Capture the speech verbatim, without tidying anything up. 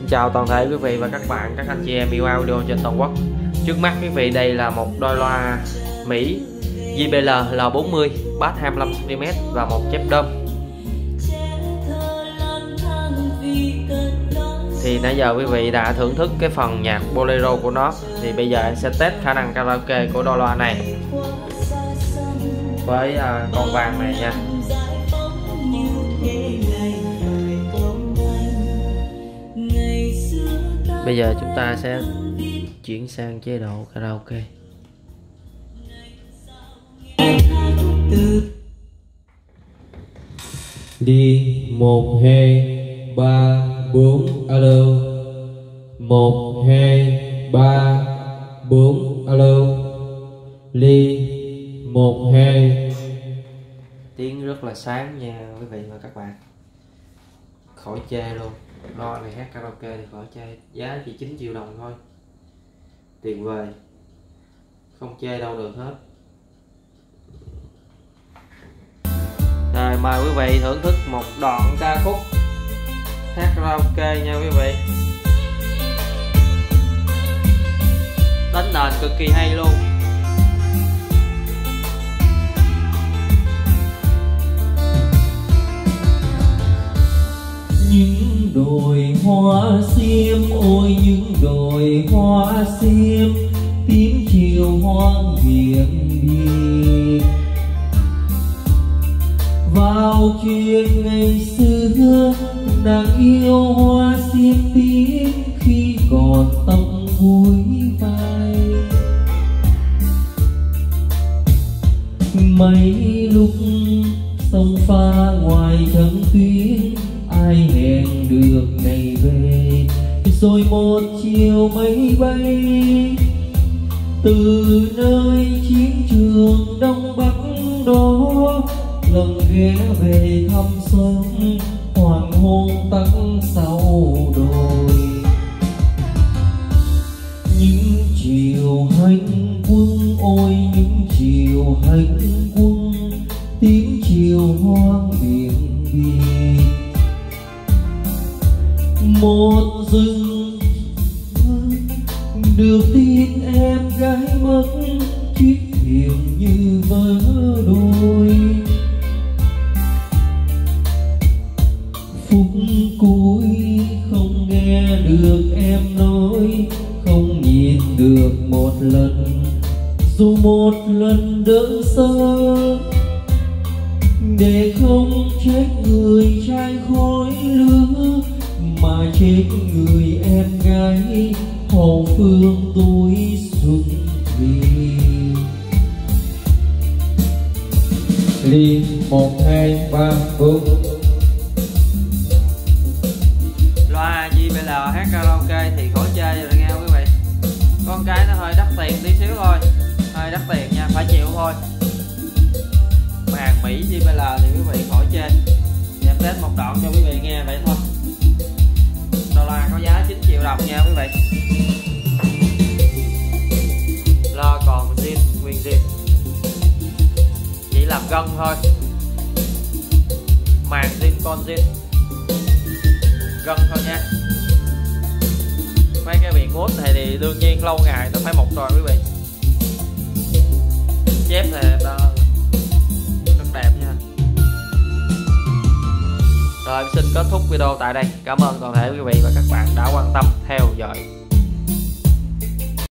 chào toàn thể quý vị và các bạn, các anh chị em yêu audio trên toàn quốc. Trước mắt quý vị đây là một đôi loa Mỹ J B L L bốn mươi bass hai mươi lăm xăng ti mét và một chép đơm. Thì nãy giờ quý vị đã thưởng thức cái phần nhạc bolero của nó, thì bây giờ em sẽ test khả năng karaoke của đôi loa này với uh, con vàng này nha. Bây giờ chúng ta sẽ chuyển sang chế độ karaoke. Đi một hai ba bốn alo, một hai ba bốn alo, ly một hai. Tiếng rất là sáng nha quý vị và các bạn, khỏi chê luôn. Loa này hát karaoke thì khỏi chê, giá chỉ chín triệu đồng thôi, tiền vời, không chê đâu được hết. Rồi mời quý vị thưởng thức một đoạn ca khúc hát karaoke nha quý vị. Đánh nền cực kỳ hay luôn. Những đồi hoa xiêm, ôi những đồi hoa xiêm, tím chiều hoang biển biệt. Vào chuyện ngày xưa, nàng yêu hoa xiêm tím khi còn tóc búi vai. Mấy lúc sông pha ngoài trắng tuyết, ai hẹn được ngày về, rồi một chiều máy bay từ nơi chiến trường Đông Bắc đó, lần ghé về thăm sớm hoàng hôn tắt sau đồi. Những chiều hành quân, ôi những chiều hành quân, tiếng chiều hoang biển biệt. Một rừng được tin em gái mất, chiếc thuyền như vỡ đôi. Phút cuối không nghe được em nói, không nhìn được một lần, dù một lần đỡ sơ, để không chết người trai khói lửa, mà chết người em gái hậu phương tuổi xuân thủy. Ly một hai ba bốn. Loa J B L hát karaoke thì khỏi chơi rồi nghe quý vị. Con cái nó hơi đắt tiền tí xíu thôi, hơi đắt tiền nha, phải chịu thôi. Hàng Mỹ J B L thì quý vị khỏi chê. Em test một đoạn cho quý vị nghe vậy thôi. Đôi loa có giá chín triệu đồng nha quý vị. Lo còn zin, nguyên zin, chỉ làm gân thôi, màn zin con zin, gân thôi nha. Mấy cái viền mút này thì đương nhiên lâu ngày nó phải mục rồi quý vị. Chép thì nó rất đẹp nha. Rồi em xin kết thúc video tại đây. Cảm ơn toàn thể quý vị và các bạn đã quan tâm theo dõi.